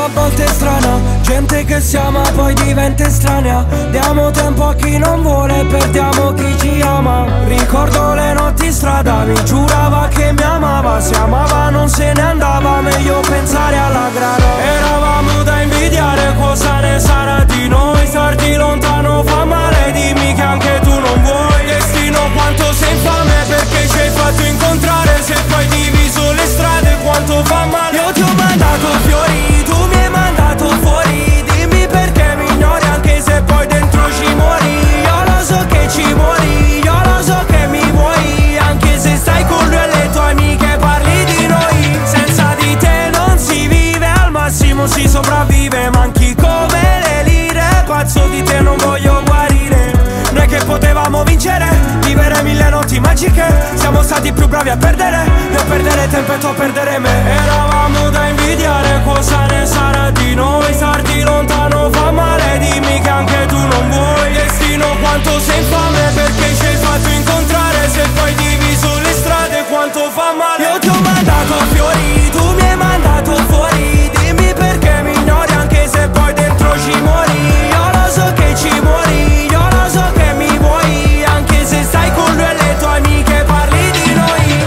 a volte è strana, gente che si ama poi diventa estranea. Diamo tempo a chi non vuole, perdiamo chi ci ama. Ricordo le notti in strada, mi giurava che mi amava. Se amava non se ne andava, meglio pensare alla grana. Eravamo da invidiare, cosa ne sarà di noi? Starti lontano fa male, dimmi che anche tu non vuoi. Destino quanto sei infame, perché ci hai fatto incontrare. Se poi diviso le strade quanto fa male. Io ti ho mandato fiori, tu mi hai mandato fuori. Dimmi perché mi ignori anche se poi dentro ci muori. Io lo so che ci muori, io lo so che mi vuoi. Anche se stai con lui e le tue amiche parli di noi. Senza di te non si vive, al massimo si sopravvive. Manchi come le lire, pazzo di te non voglio guarire. Noi che potevamo vincere, vivere mille notti magiche. Siamo stati più bravi a perdere, io a perdere tempo e tu a perdere me. Eravamo da invidiare, cosa ne sarà di noi? Starti lontano fa male, dimmi che anche tu non vuoi. Destino quanto sei infame, perché ci hai fatto incontrare. Se poi diviso le strade quanto fa male. Io ti ho mandato fiori, tu mi hai mandato fuori. Dimmi perché mi ignori anche se poi dentro ci muori. Io lo so che ci muori, io lo so che mi vuoi. Anche se stai con lui e le tue amiche parli di noi.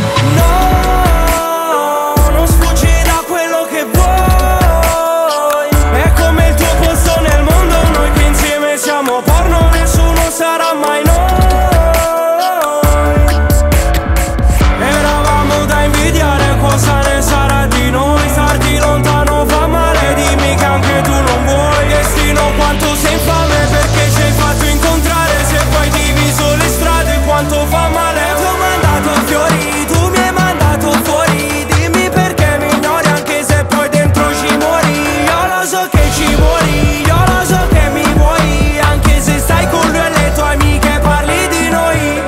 No, non sfuggi da quello che vuoi. È come il tuo posto nel mondo, noi che insieme siamo porno. Nessuno sarà mai noi. Eravamo da invidiare, cosa ne sarà di noi? Starti lontano fa male, dimmi che anche tu non vuoi. Destino quanto sei infame, perché ci hai fatto incontrare. Se poi diviso le strade quanto fa male. Ti ho mandato fiori, tu mi hai mandato fuori. Dimmi perché mi ignori anche se poi dentro ci muori. Io lo so che ci muori, io lo so che mi vuoi. Anche se stai con lui e le tue amiche parli di noi.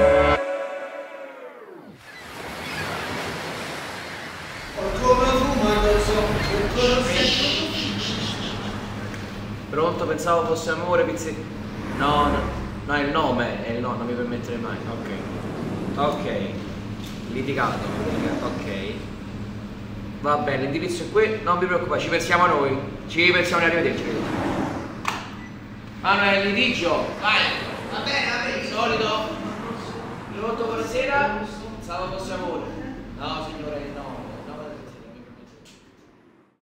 Pronto? Pensavo fosse amore, pizzi. No, no, è il nome, non mi permettere mai. Ok. Litigato. Ok. Va bene, l'indirizzo è qui, non vi preoccupate, ci pensiamo noi. Arrivederci. Manuel, litigio, vai. Va bene, solito. Pronto, buonasera. Pensavo fosse amore. No, signore, no.